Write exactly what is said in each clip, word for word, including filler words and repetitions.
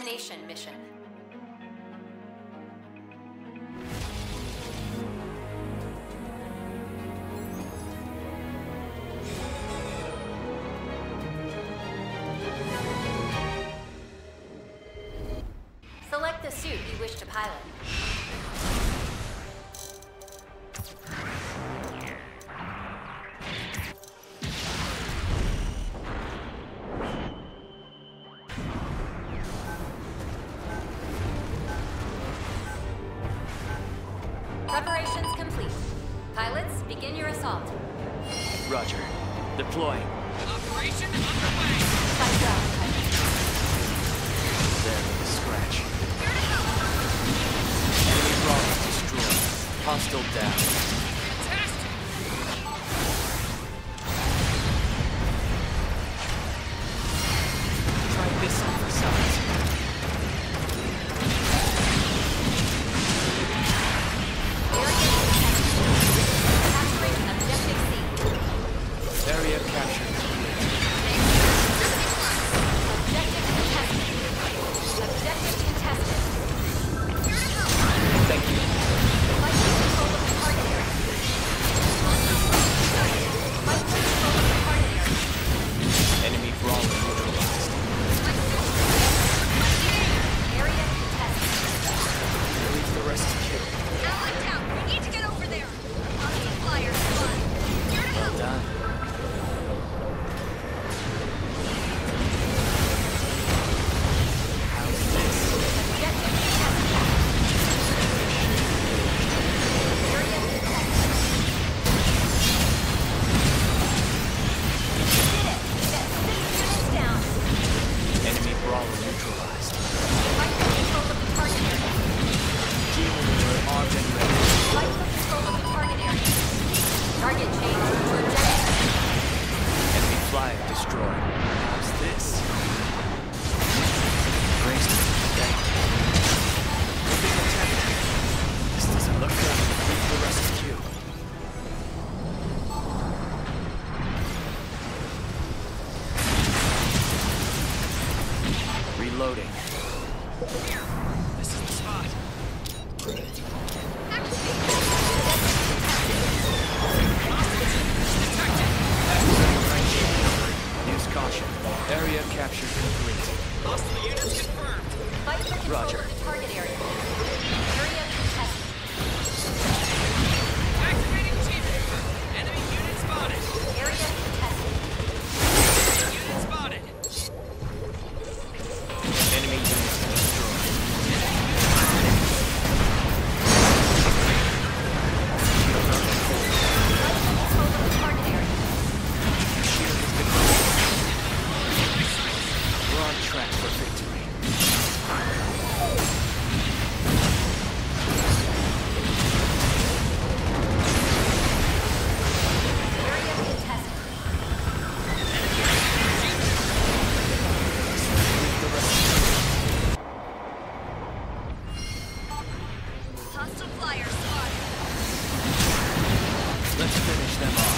Domination mission. Select the suit you wish to pilot. Preparations complete. Pilots, begin your assault. Roger. Deploying. Operation underway! Fight well. There with a scratch. Enemy brawler destroyed. Hostile down. Fantastic! Try this on for size. Capturing objective C. Area captured. Objective contested. Objective contested. Thank you. Fight for control of the target area. Fight for control of the target area. Enemy brawler neutralized. Area contested. Leave the rest to kill. Allied down! We need to get over there! Hostile flyers, fly! Here to Well help! done. How's this? Objective contested. Area contested. Did it. Get six units down. Enemy brawler neutralized. Fight for control of the target area. Demon alert armed and ready. Fight for control of the target area. Target change to objective. Enemy flyer destroyed. How's this? Brings me down. We're being attacked. This doesn't look good. Leave the rest to you. Reloading. Here! This is the spot! Use caution. Area capture complete. Hostile units confirmed! Fight for control Roger. of the target area. Area contested. Activating Chief! Enemy unit spotted! Area contested. Unit spotted! Enemy units destroyed. Shield on the core. Fight for control of the target area. Shield has been broken. We're on track for victory. Area contested. Leave the rest. Hostile flyers spotted! Let's finish them off.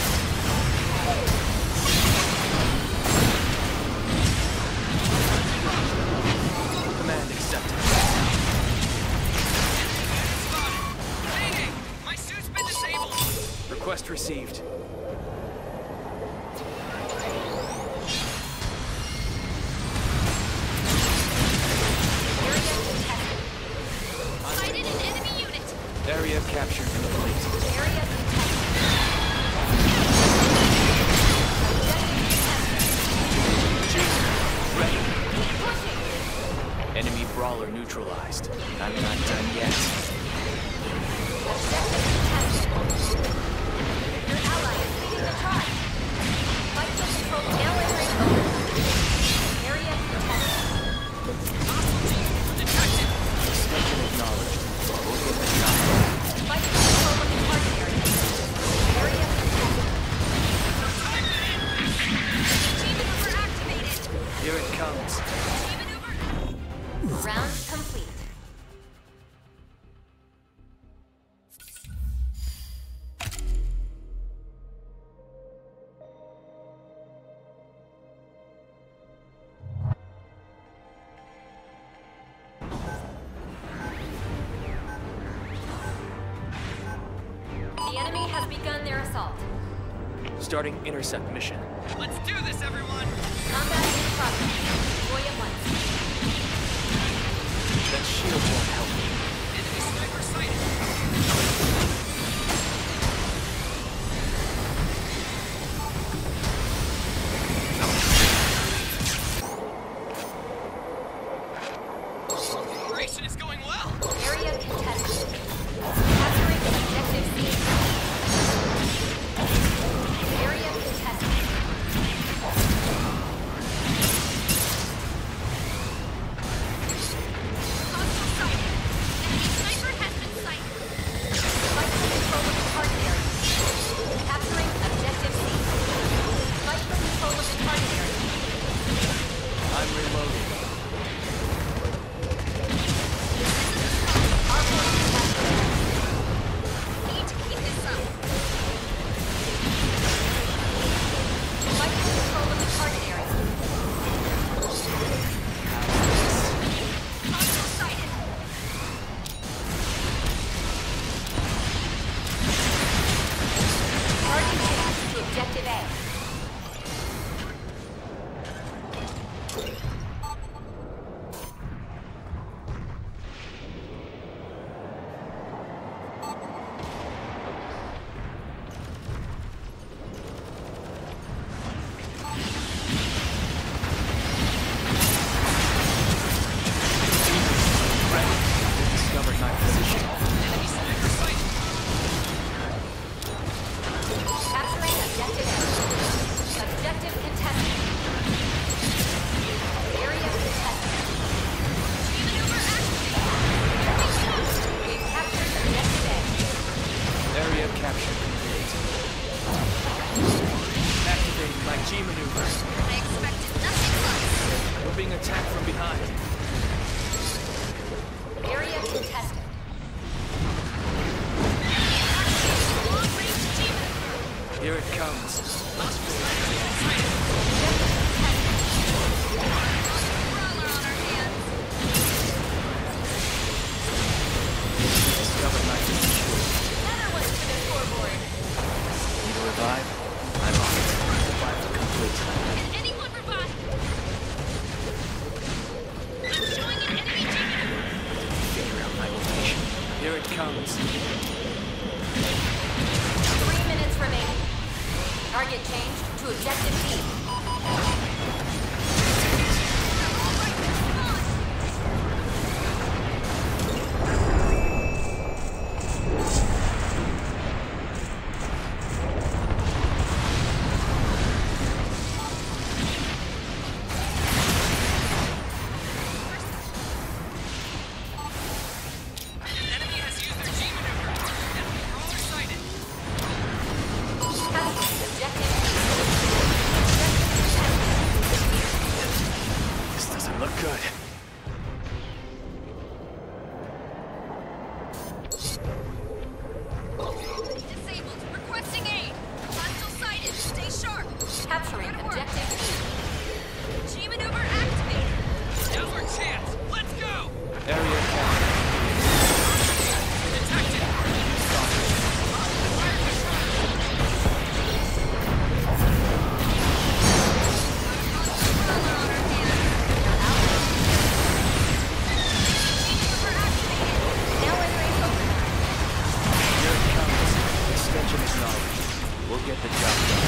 Command accepted. Unit spotted! Mayday! My suit's been disabled! Request received. Area contested. Sighted an enemy unit! Area captured complete. Area contested. Ready. Pushing. Enemy brawler neutralized. I'm not done yet. Objective contested. Your ally is leading the charge. Fight for control. Now entering overtime. Area contested. Hostile team detected! Extension acknowledged. We'll get the shot. Fight for control of the target area. Area contested. Team maneuver activated! Here it comes. Team maneuver... Round complete. Starting intercept mission. Let's do this, everyone! Combat in progress. Deploy at once. That shield won't help me. Enemy sniper sighted! Operation is going well! Area contested. Capturing objective C. Area contested. Hostile sighted. Enemy sniper has been sighted. Fight for control of the target area. Capturing objective C. Fight for control of the target area. I'm reloading. Our force contested. Need to keep this up. Fight for control of the target area. Hostile sighted. Target changed to objective A. Discovered my position. Enemy sniper sighted! Capturing objective A. Objective contested. Area contested. Maneuver activated. We've captured objective A. Area capture complete. Activating my G maneuver. I expected nothing less. We're being attacked from behind. Area contested. Activating long-range G maneuver. Here it comes. Hostile sniper sighted! Brawler on our hands. Discovered my position. Another one to the scoreboard. Need a revive? I'm on it. Revival complete. Can anyone revive? I'm showing an enemy G maneuver. Figure out my location. Here it comes. Three minutes remaining. Target changed to objective B. All right, come on. Enemy has used their G maneuver! Enemy brawler sighted! Capturing objective B. This doesn't look good. Disabled. Requesting aid. Hostile sighted. Stay sharp. Capturing Good work. objective B. G maneuver activated. Now's our chance! Let's go! Area capture. Detected! Brawler on our hands. G maneuver activated. Now entering focus. Here it comes. Extension acknowledged. We'll get the job done.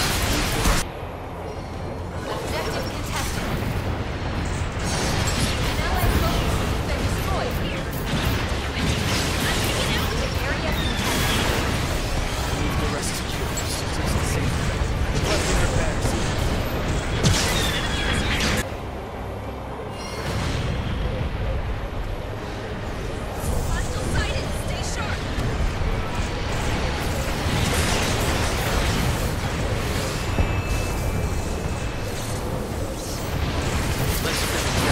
Objective contested. An allied focus has been destroyed here. I'm taking out. Area contested. Move the rest secure. Six to safe. Requesting repairs. Hostile sighted. Stay sharp. Let's finish G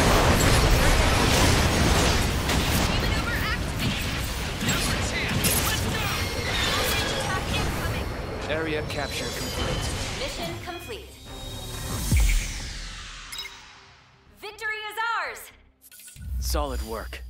maneuver activated. Now's our chance! Let's go! Long-range attack incoming. that. Area capture complete. Mission complete. Victory is ours! Solid work.